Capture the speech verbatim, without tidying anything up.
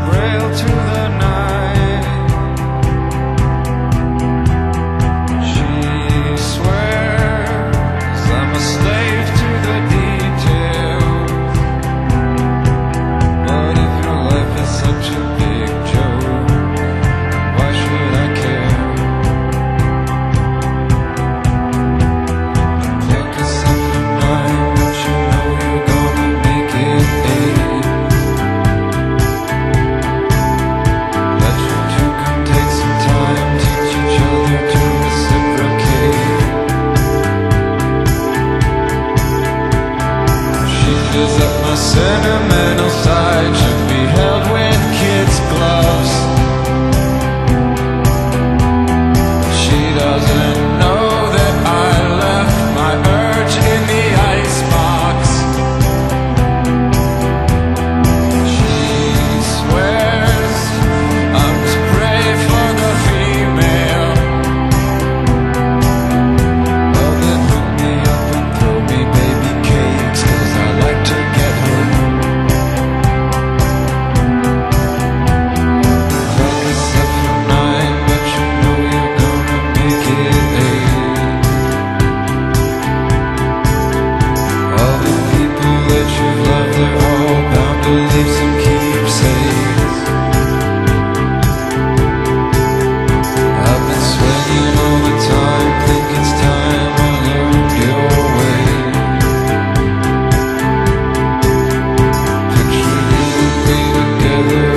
braille to the night. She swears I'm a slave to the details. But if your life is such a big joke, why should I care? The clock is set for nine, but you know you're gonna make it eight. Let you two come take some time, teach each other to reciprocate. She is at my sentimental side, should be held with kids' gloves. She doesn't know that I left my urge in the icebox. She swears I'm to pray for the female. Well, then hook me up and throw me baby cakes, 'cause I like to get home. Clock is set for nine, but you know you're gonna make it eight. All the people that you've loved, they're all bound to leave some keepsakes. I've been swinging all the time, think it's time I learned your way. Picture you and me together